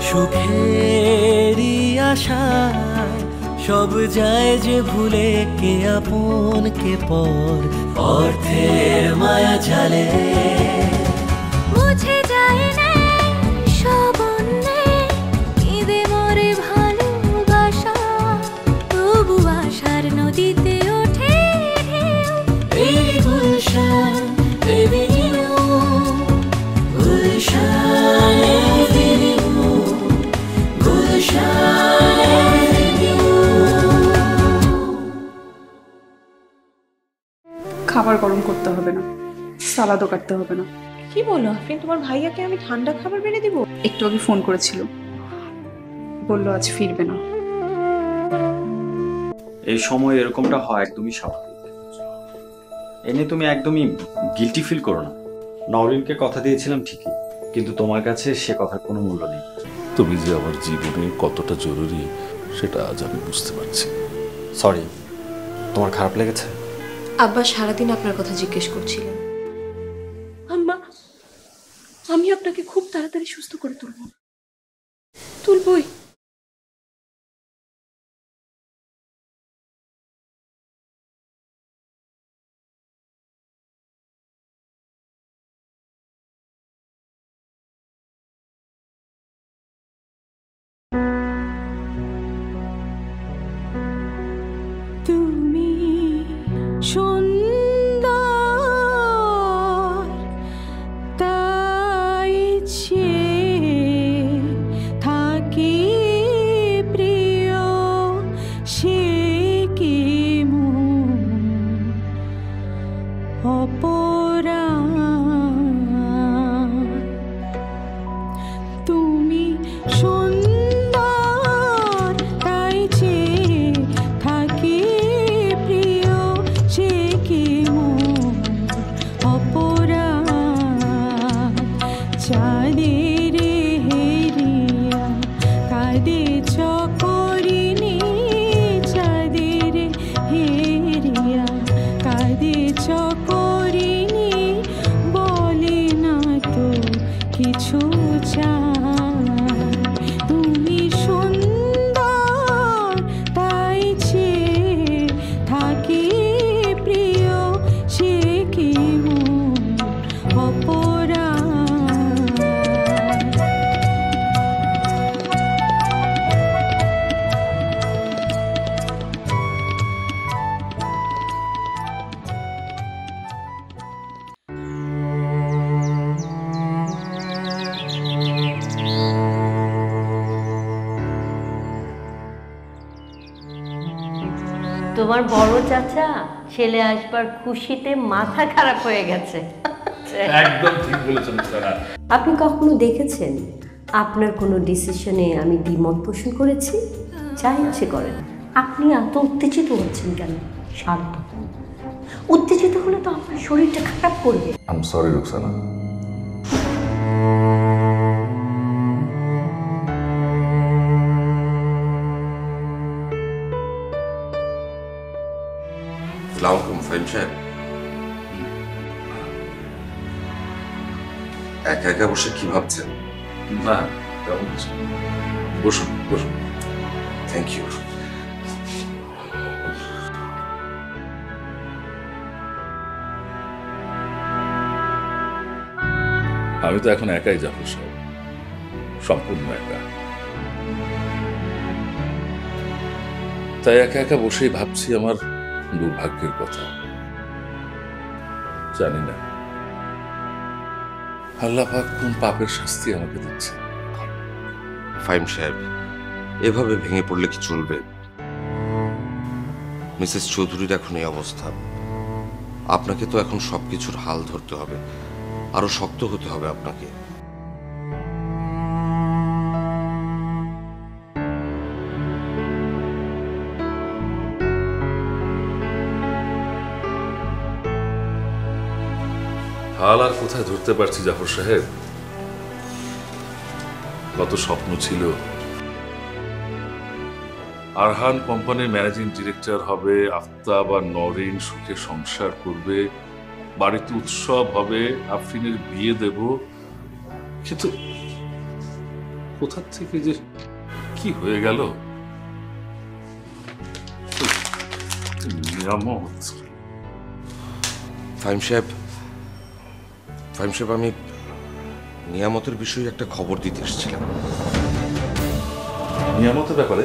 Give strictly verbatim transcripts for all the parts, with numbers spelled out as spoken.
সুখেরই আশায় সব যায় যে ভুলে, কে আপন কে পর, অর্থের মায়া জালে মুছে যায় না সব অন্যায়, কেঁদে মরে ভালোবাসা, তবু আশার নদীতে ওঠে ঢেউ। এই Gulshan Avenue, Gulshan Avenue, Gulshan Avenue. খাবার গরম করতে হবে না, সালাদও কাটতে হবে না। কি বলো আফরিন, তোমার ভাইয়াকে আমি ঠান্ডা খাবার বেড়ে দিব? একটু আগে ফোন করেছিল, বললো আজ ফিরবে না। এই সময় এরকমটা হয় একদমই স্বাভাবিক। এনে তুমি একদমই গিল্টি ফিল করো না। নওরিনকে কথা দিয়েছিলাম ঠিকই, কিন্তু তোমার কাছে সে কথার কোনো মূল্য নেই। তুমি যে আমার জীবনে কতটা জরুরি সেটা আজ আমি বুঝতে পারছি। সরি, তোমার খারাপ লেগেছে? আব্বা সারাদিন আপনার কথা জিজ্ঞেস করছিলেন। আম্মা, আমি আপনাকে খুব তাড়াতাড়ি সুস্থ করে তুলব, তুলবই। তুমি সুন্দর তাই চেয়ে থাকি প্রিয়, সে কি মন অপরাধ। তুমি সুন্দর তাই চেয়ে থাকি প্রিয়, সে কি মন অপরাধ। চাঁদের হেরিয়া কাঁদে চকরিনি, চাঁদের হেরিয়া কাঁদে চকরিনি, বলে না তো কিছু চায়। তুমি সুন্দর তাই চেয়ে থাকি প্রিয়, সে কি মন অপরাধ। তোমার বড় চাচা ছেলে আসবার খুশিতে মাথা খারাপ হয়ে গেছে। একদম ঠিক বলেছেন স্যার। আপনি কখনো দেখেছেন আপনার কোনো ডিসিশনে আমি দ্বিমত পোষণ করেছি? যা ইচ্ছে করেন। আপনি এত উত্তেজিত হচ্ছেন কেন? শান্ত হন। উত্তেজিত হলে তো আপনার শরীরটা খারাপ করবে। I am sorry Ruksana. আসসালামু আলাইকুম ফাহিম সাহেব। একা একা বসে কি ভাবছেন? না, কেমন আছেন? বসুন বসুন। Thank you. আমি তো এখন একাই যাবো সাহেব, সম্পূর্ণ একা। তাই একা একা বসেই ভাবছি আমার দুর্ভাগ্যের কথা। জানি না আল্লাহ পাক কোন পাপের শাস্তি আমাকে দিচ্ছে। ফাহিম সাহেব, এভাবে ভেঙে পড়লে কি চলবে? মিসেস চৌধুরীর এখন এই অবস্থা। আপনাকে তো এখন সবকিছুর হাল ধরতে হবে, আরো শক্ত হতে হবে আপনাকে। হাল আর কোথায় ধরতে পারছি জাফর সাহেব? কত স্বপ্ন ছিল, আরহান কোম্পানির ম্যানেজিং ডিরেক্টর হবে, আফতাব আর নরিন সুখে সংসার করবে, বাড়িতে উৎসব হবে, আফরিনের বিয়ে দেব। কিন্তু কোথা থেকে যে কি হয়ে গেল। নিয়ামত ফাহিম সাহেব, ফাহিম সাহেব আমি নিয়ামতের বিষয়ে একটা খবর দিতে এসেছিলাম। নিয়ামতের ব্যাপারে?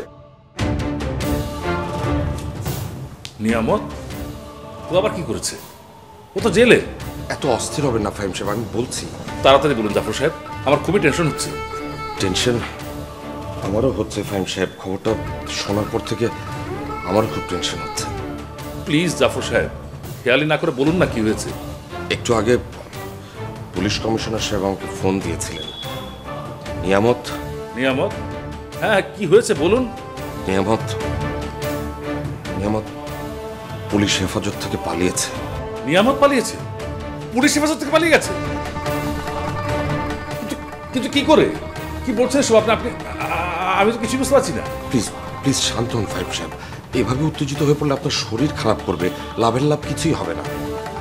নিয়ামত ও আবার কি করেছে? ও তো জেলে। এত অস্থির হবেন না ফাহিম সাহেব, আমি বলছি। তাড়াতাড়ি বলুন জাফর সাহেব, আমার খুবই টেনশন হচ্ছে। টেনশন আমারও হচ্ছে ফাহিম সাহেব, খবরটা শোনার পর থেকে আমারও খুব টেনশন হচ্ছে। প্লিজ জাফর সাহেব, খেয়ালি না করে বলুন না কি হয়েছে। একটু আগে পুলিশ কমিশনার সাহেব আমাকে ফোন দিয়েছিলেন। নিয়ামত নিয়ামত হ্যাঁ, কি হয়েছে বলুন। নিয়ামত নিয়ামত পুলিশ হেফাজত থেকে পালিয়েছে। নিয়ামত পালিয়েছে? পুলিশ হেফাজত থেকে পালিয়ে গেছে? কিন্তু কিন্তু কি করে, কি বলছেন সব আপনি? আপনি আমি তো কিছু বুঝতে পারছি না। প্লিজ প্লিজ শান্ত হন ফাহিম সাহেব, এভাবে উত্তেজিত হয়ে পড়লে আপনার শরীর খারাপ করবে, লাভের লাভ কিছুই হবে না।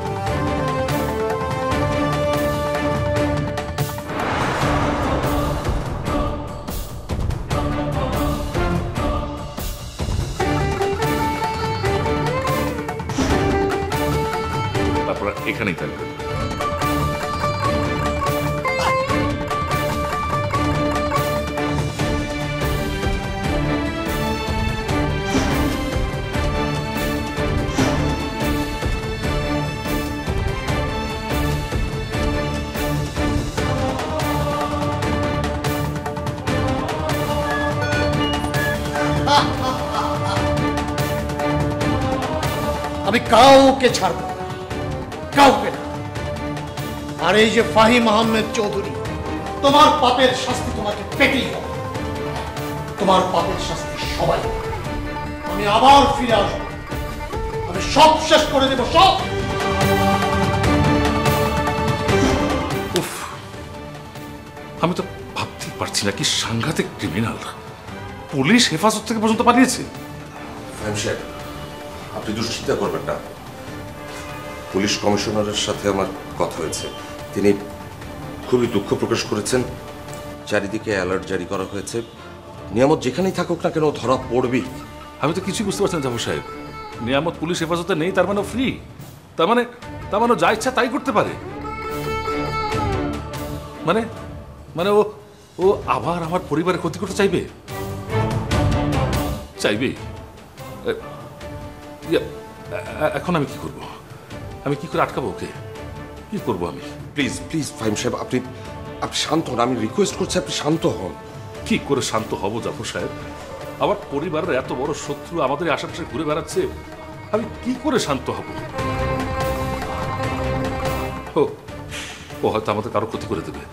আপনারা এখানেই থাকবেন। আমি কাউকে ছাড়ব না, কাউকে না। আর এই যে ফাহিম আহমেদ চৌধুরী, তোমার পাপের শাস্তি তোমাকে পেতেই হবে। তোমার পাপের শাস্তি সবাই। আমি আবার ফিরে আসবো, আমি সব শেষ করে দেব, সব। উফ, আমি তো ভাবতেই পারছি না কি সাংঘাতিক ক্রিমিনাল। পুলিশ হেফাজত থেকে পর্যন্ত পালিয়েছে। ফাহিম সাহেব, আপনি দুশ্চিন্তা করবেন না। পুলিশ কমিশনারের সাথে আমার কথা হয়েছে, তিনি খুবই দুঃখ প্রকাশ করেছেন। চারিদিকে অ্যালার্ট জারি করা হয়েছে, নিয়ামত যেখানেই থাকুক না কেন ধরা পড়বেই। আমি তো কিছুই বুঝতে পারছি না জাফর সাহেব। নিয়ামত পুলিশ হেফাজতে নেই তার মানে ফ্রি, তার মানে তার মানে যা ইচ্ছা তাই করতে পারে। মানে মানে ও ও আবার আমার পরিবারের ক্ষতি করতে চাইবে চাইবে এখন আমি কি করব? আমি কি করে আটকাবো ওকে? কি করব আমি? প্লিজ প্লিজ ফাহিম সাহেব, আপনি আপনি শান্ত হন, আমি রিকোয়েস্ট করছি আপনি শান্ত হন। কি করে শান্ত হব জাফর সাহেব? আমার পরিবারের এত বড় শত্রু আমাদের আশেপাশে ঘুরে বেড়াচ্ছে, আমি কি করে শান্ত হব? ও হয়তো আমাদের কারো ক্ষতি করে দেবে।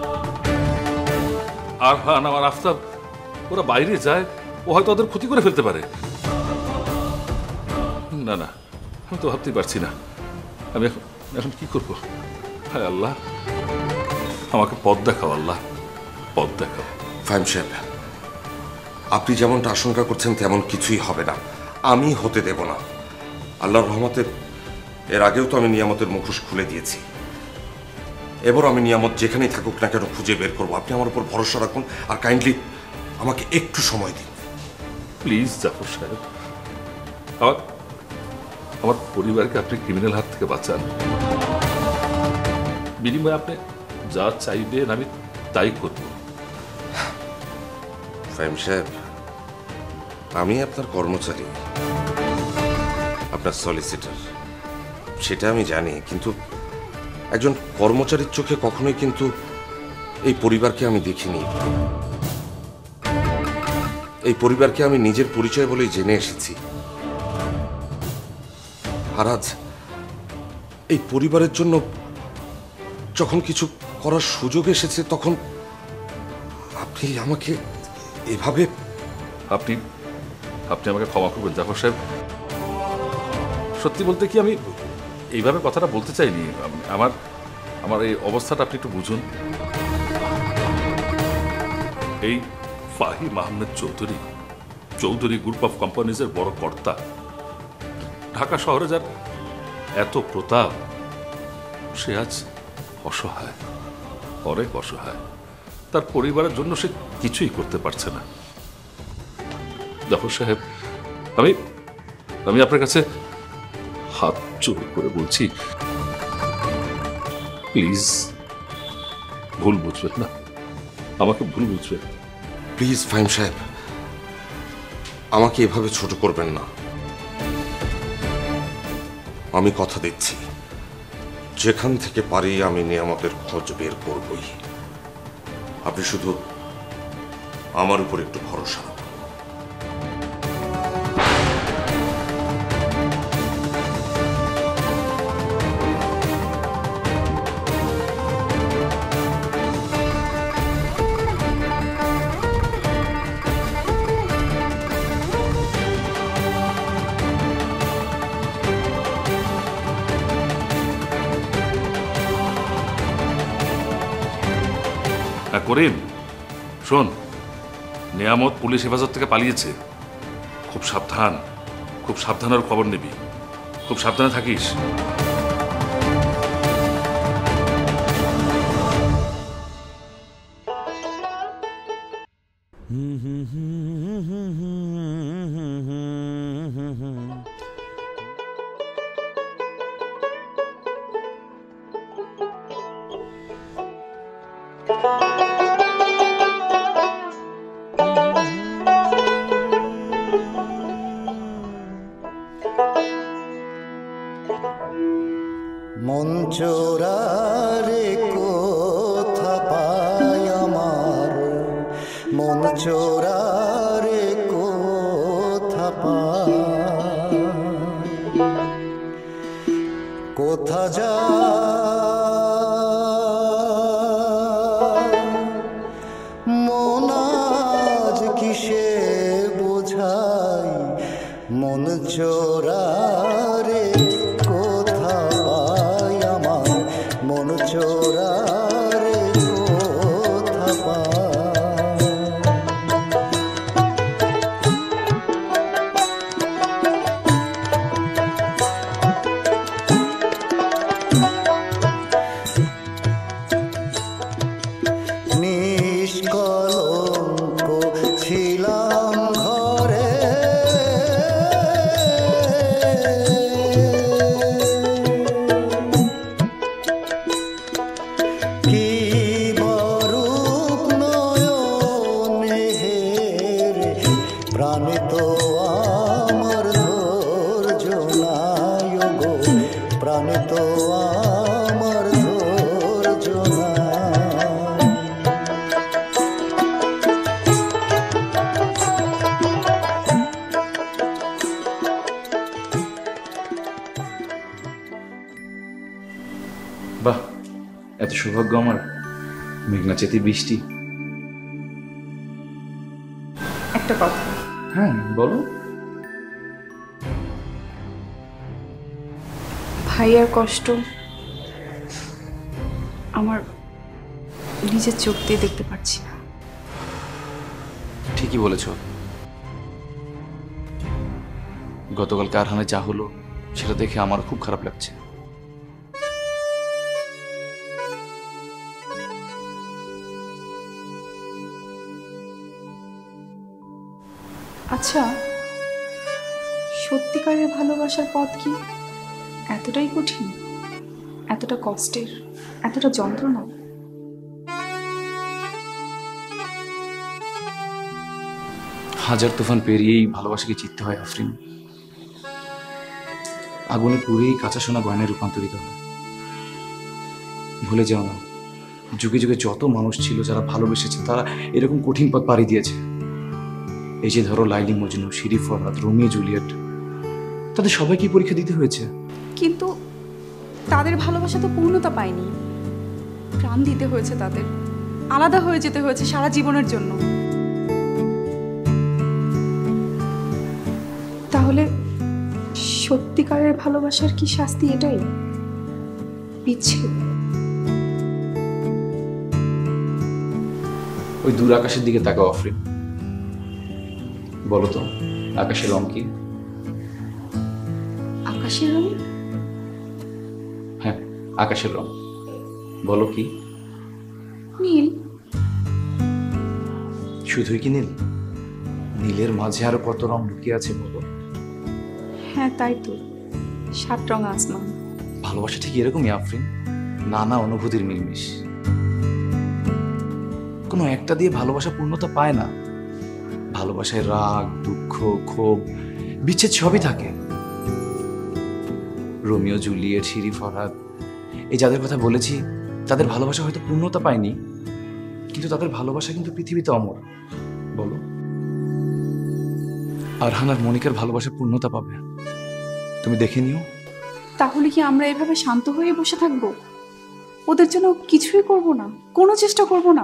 আর হান আমার আফতাব ওরা বাইরে যায়, ও হয়তো ওদের ক্ষতি করে ফেলতে পারে। না না, আমি তো ভাবতেই পারছি না আমি এখন এখন কি করবো। হায় আল্লাহ, আমাকে পথ দেখাও আল্লাহ, পথ দেখাও। ফাহিম সাহেব, আপনি যেমনটা আশঙ্কা করছেন তেমন কিছুই হবে না, আমি হতে দেব না। আল্লাহর রহমতে এর আগেও তো আমি নিয়ামতের মুখোশ খুলে দিয়েছি। এবার আমি নিয়ামত যেখানেই থাকুক না কেন খুঁজে বের করবো। আপনি আমার উপর ভরসা রাখুন আর কাইন্ডলি আমাকে একটু সময় দিন প্লিজ জাফর সাহেব। আমার আমার পরিবারকে আপনি ক্রিমিনাল হাত থেকে বাঁচান। বিনিময়ে আপনি যা চাইবেন আমি তাই করব। ফাহিম সাহেব, আমি আপনার কর্মচারী, আপনার সলিসিটার, সেটা আমি জানি। কিন্তু একজন কর্মচারীর চোখে কখনোই কিন্তু এই পরিবারকে আমি দেখিনি। এই পরিবারকে আমি নিজের পরিচয় বলেই জেনে এসেছি। আর আজ এই পরিবারের জন্য যখন কিছু করার সুযোগ এসেছে তখন আপনি আমাকে এভাবে। আপনি আপনি আমাকে ক্ষমা করবেন জাফর সাহেব। সত্যি বলতে কি আমি এইভাবে কথাটা বলতে চাইনি। আমার আমার এই অবস্থাটা আপনি একটু বুঝুন। এই ফাহিম আহমেদ চৌধুরী চৌধুরী গ্রুপ অফ কোম্পানিজের বড় কর্তা, ঢাকা শহরে যার এত প্রতাপ, সে আজ অসহায়, অনেক অসহায়। তার পরিবারের জন্য সে কিছুই করতে পারছে না। জাফর সাহেব, আমি আমি আপনার কাছে হাত জোর করে বলছি, প্লিজ ভুল বুঝবেন না, আমাকে ভুল বুঝবেন। প্লিজ ফাহিম সাহেব, আমাকে এভাবে ছোট করবেন না। আমি কথা দিচ্ছি, যেখান থেকে পারি আমি নিয়ামতের খোঁজ বের করবই। আপনি শুধু আমার উপর একটু ভরসা রাখুন। করিম, শোন, নিয়ামত পুলিশ হেফাজত থেকে পালিয়েছে। খুব সাবধান, খুব সাবধানের খবর নিবি, খুব সাবধানে থাকিস। মন চোরারে কোথা পায় আমার, মন চোরারে কোথা পায়, কোথা যা মন আজ কিসে বোঝাই, মন চোরারে কোথা পায় আমার, মন চোরারে কোথা পায়। নিষ্কলঙ্ক ছিলাম ঘরে, কি বরূপ নয়নে হেরে, প্রাণে তো আমার ধৈর্য নাই গো, প্রাণে তো আমার ধৈর্য নাই। বাহ, এত সৌভাগ্য আমার, মেঘনা চেতি বৃষ্টি। একটা কথা, হ্যাঁ বলো। ভাইয়ার কষ্ট আমার নিজের চোখ দিয়ে দেখতে পাচ্ছি না। ঠিকই বলেছ, গতকাল কারখানায় যা হলো সেটা দেখে আমার খুব খারাপ লাগছে। আচ্ছা, সত্যিকারের ভালোবাসার পথ কি এতটাই কঠিন, এতটা কষ্টের, এতটা যন্ত্রণা? হাজার তুফান পেরিয়েই ভালোবাসাকে চিনতে হয় আফরিন। আগুনে পুড়েই কাঁচা সোনা গয়নায় রূপান্তরিত হয়। ভুলে যাও না, যুগে যুগে যত মানুষ ছিল যারা ভালোবেসেছে তারা এরকম কঠিন পথ পাড়ি দিয়েছে। এই যে ধরো লাইলি মজনু, শিরি ফরহাদ, রোমিও জুলিয়েট, তাদের সবাইকে পরীক্ষা দিতে হয়েছে। কিন্তু তাদের ভালোবাসা তো পূর্ণতা পায়নি, প্রাণ দিতে হয়েছে তাদের, আলাদা হয়ে যেতে হয়েছে সারা জীবনের জন্য। তাহলে সত্যিকারের ভালোবাসার কি শাস্তি এটাই, বিচ্ছেদ? ওই দূর আকাশের দিকে তাকাও আফরিন, বলো তো আকাশের রং কি? আকাশের রং? হ্যাঁ, আকাশের রং, বলো কি? নীল। শুধুই কি নীল? নীলের মাঝে আরো কত রং লুকিয়ে আছে বলো? হ্যাঁ তাই তো, সাত রং আসমান। ভালোবাসা ঠিক এরকমই আফরিন, নানা অনুভূতির মিলমিশ। কোনো একটা দিয়ে ভালোবাসা পূর্ণতা পায় না। ভালোবাসায় রাগ, দুঃখ, ক্ষোভ, বিচ্ছেদ সবই থাকে। রোমিও, জুলিয়েট, শিরি, ফরহাদ, এই যাদের কথা বলেছি তাদের ভালোবাসা হয়তো পূর্ণতা পায়নি, কিন্তু তাদের ভালোবাসা কিন্তু পৃথিবীতে অমর। বলো, আরহান আর মনিকার ভালোবাসা পূর্ণতা পাবে, তুমি দেখে নিও। তাহলে কি আমরা এভাবে শান্ত হয়ে বসে থাকবো? ওদের জন্য কিছুই করব না, কোনো চেষ্টা করব না?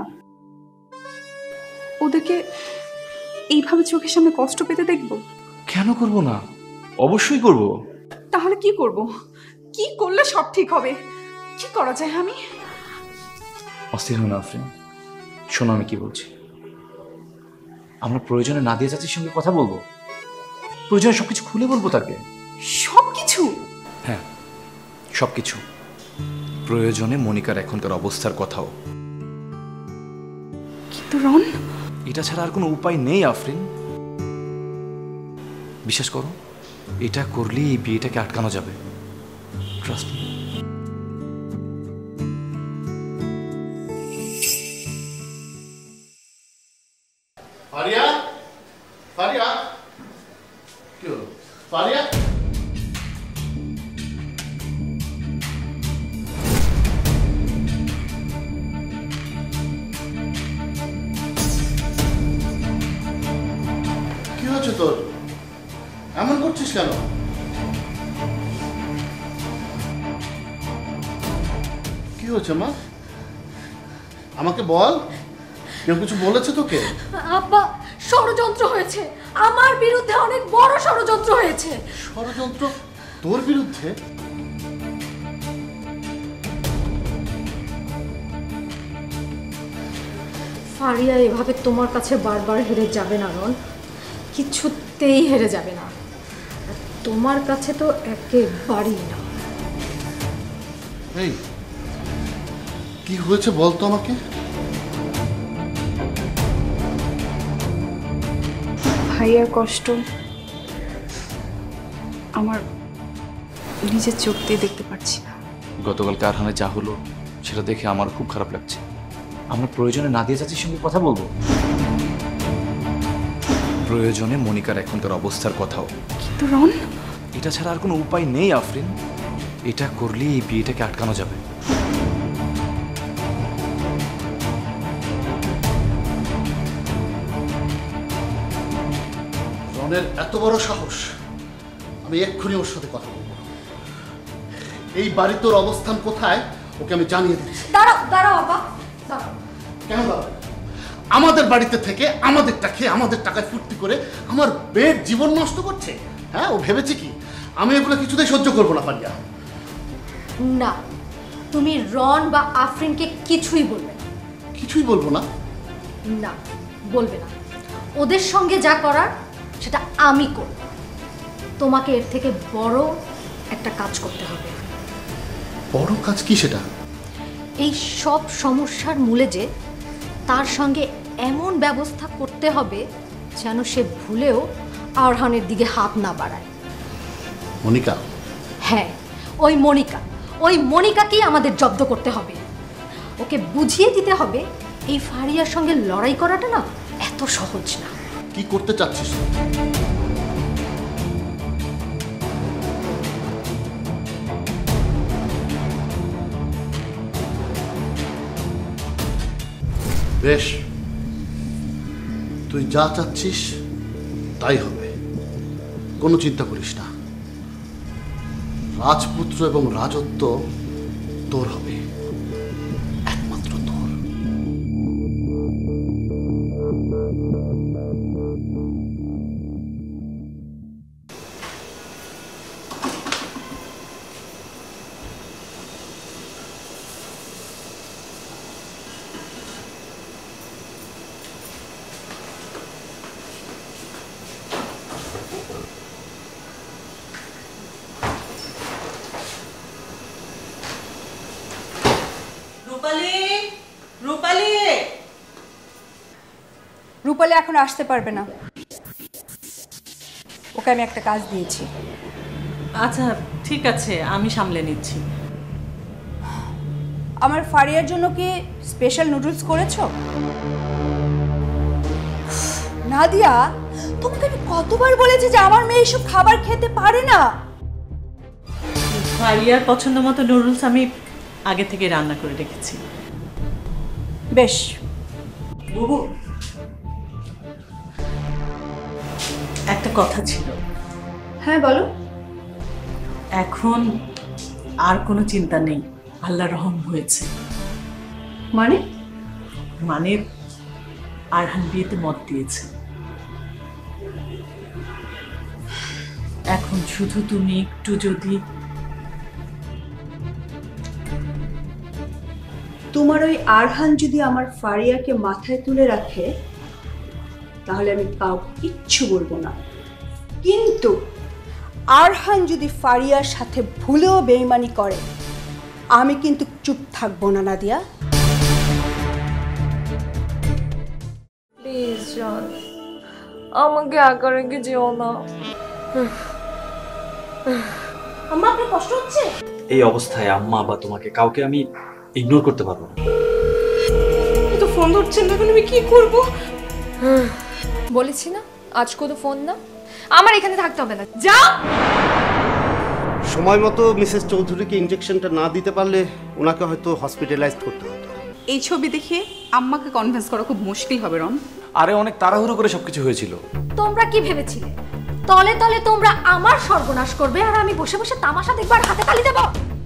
ওদেরকে এইভাবে চোখের সামনে কষ্ট পেতে দেখব? কেন করব না? অবশ্যই করব। তাহলে কি করব? কি করলে সব ঠিক হবে? কি করা যায়? আমি অস্থির হও না আফরিন, শোনো আমি কি বলছি। আমরা প্রয়োজনে নাদিয়া চাচির সঙ্গে কথা বলবো, প্রয়োজনে সবকিছু খুলে বলবো তাকে। সবকিছু? হ্যাঁ, সবকিছু। প্রয়োজনে মনিকার এখনকার অবস্থার কথাও। কিন্তু রন, এটা ছাড়া আর কোনো উপায় নেই আফরিন। বিশ্বাস করো, এটা করলেই এই বিয়েটাকে আটকানো যাবে। Trust me. ফারিয়া, ফারিয়া, কি হলো? ফারিয়া, কি হচ্ছে তোর? এমন করছিস কেন? কি হচ্ছে মা? আমাকে বল, কেউ কিছু বলেছে তোকে? আব্বা, ষড়যন্ত্র হয়েছে আমার বিরুদ্ধে, অনেক বড় ষড়যন্ত্র হয়েছে। ষড়যন্ত্র তোর বিরুদ্ধে? ফারিয়া এভাবে তোমার কাছে বারবার হেরে যাবে না রন, কিছুতেই হেরে যাবে না। তোমার কাছে তো একেবারেই না। এই কি হয়েছে বলতো আমাকে? ভাইয়ার কষ্ট আমার নিজের চোখ দিয়ে দেখতে পাচ্ছি না। গতকালকে আরহানে যা হলো সেটা দেখে আমার খুব খারাপ লাগছে। আমরা প্রয়োজনে নাদিয়া চাচির সঙ্গে কথা বলবো, প্রয়োজনে মনিকার এখনকার অবস্থার কথাও। কিন্তু রন, এটা ছাড়া আর কোনো উপায় নেই আফরিন। এটা করলেই এই বিয়েটাকে আটকানো যাবে। রনের এত বড় সাহস, আমি এক্ষুনি ওর সাথে কথা বলবো। এই বাড়ি তোর অবস্থান কোথায় ওকে আমি জানিয়ে দিচ্ছি। দাঁড়াও দাঁড়াও বাবা, দাঁড়াও। কেন দাঁড়াও? আমাদের বাড়িতে থেকে আমাদেরটা খেয়ে আমাদের টাকায় ফুর্তি করে আমার মেয়ের জীবন নষ্ট করছে। হ্যাঁ, ও ভেবেছে কি আমি এগুলো কিছুতেই সহ্য করবো না ফারিয়া। না, তুমি রন বা আফরিনকে কিছুই বলবে না। কিছুই বলবো না? না, বলবে না। ওদের সঙ্গে যা করার সেটা আমি করব। তোমাকে এর থেকে বড় একটা কাজ করতে হবে। বড় কাজ কি সেটা? এই সব সমস্যার মূলে যে তার সঙ্গে এমন ব্যবস্থা করতে হবে যেন সে ভুলেও আরহানের দিকে হাত না বাড়ায়। মনিকা? হ্যাঁ, ওই মনিকা। ওই মনিকাকেই আমাদের জব্দ করতে হবে। ওকে বুঝিয়ে দিতে হবে এই ফারিয়ার সঙ্গে লড়াই করাটা না এত সহজ না। কি করতে চাচ্ছিস? বেশ, তুই যা চাচ্ছিস তাই হবে, কোনো চিন্তা করিস না। রাজপুত্র এবং রাজত্ব তোর হবে, একমাত্র তোর। রূপালী এখন আসতে পারবে না, ওকে আমি একটা কাজ দিয়েছি। আচ্ছা ঠিক আছে, আমি সামলে নিচ্ছি। আমার ফারিয়ার জন্য কি স্পেশাল নুডলস করেছো? নাদিয়া, তোমাকে আমি কতবার বলেছি যে আমার মেয়ে এসব খাবার খেতে পারে না। ফারিয়ার পছন্দ মতো নুডলস আমি আগে থেকে রান্না করে রেখেছি। বেশ। বুবু, একটা কথা ছিল। হ্যাঁ বলো। এখন আর কোনো চিন্তা নেই, আল্লাহ রহম হয়েছে। মানে? মানে আরহান বিয়েতে মত দিয়েছে। এখন শুধু তুমি একটু যদি তোমার ওই আরহান যদি আমার ফারিয়াকে মাথায় তুলে রাখে তাহলে আমি কাউকে কিচ্ছু বলবো না, কিন্তু আরহান যদি ফারিয়ার সাথে ভুলেও বেইমানি করে আমি কিন্তু চুপ থাকবো না নাদিয়া। প্লিজ জান, আমাকে একা রেখে যেও না। আম্মা আপনার কষ্ট হচ্ছে? এই অবস্থায় আম্মা বা তোমাকে কাউকে আমি ইগনোর করতে পারবো না। তো ফোন ধরছেন না, এখন আমি কি করব? বলেছি না আজ কোনো ফোন না, আমার এখানে থাকতে হবে না, যা। সময় মতো মিসেস চৌধুরীকে ইনজেকশনটা না দিতে পারলে ওনাকে হয়তো হসপিটালাইজড করতে হতো। এই ছবি দেখে আম্মাকে কনভিন্স করা খুব মুশকিল হবে রন। আরে অনেক তাড়াহুড়ো করে সবকিছু হয়েছিল। তোমরা কি ভেবেছিলে তলে তলে তোমরা আমার সর্বনাশ করবে আর আমি বসে বসে তামাশা দেখবার হাতে তালি দেব?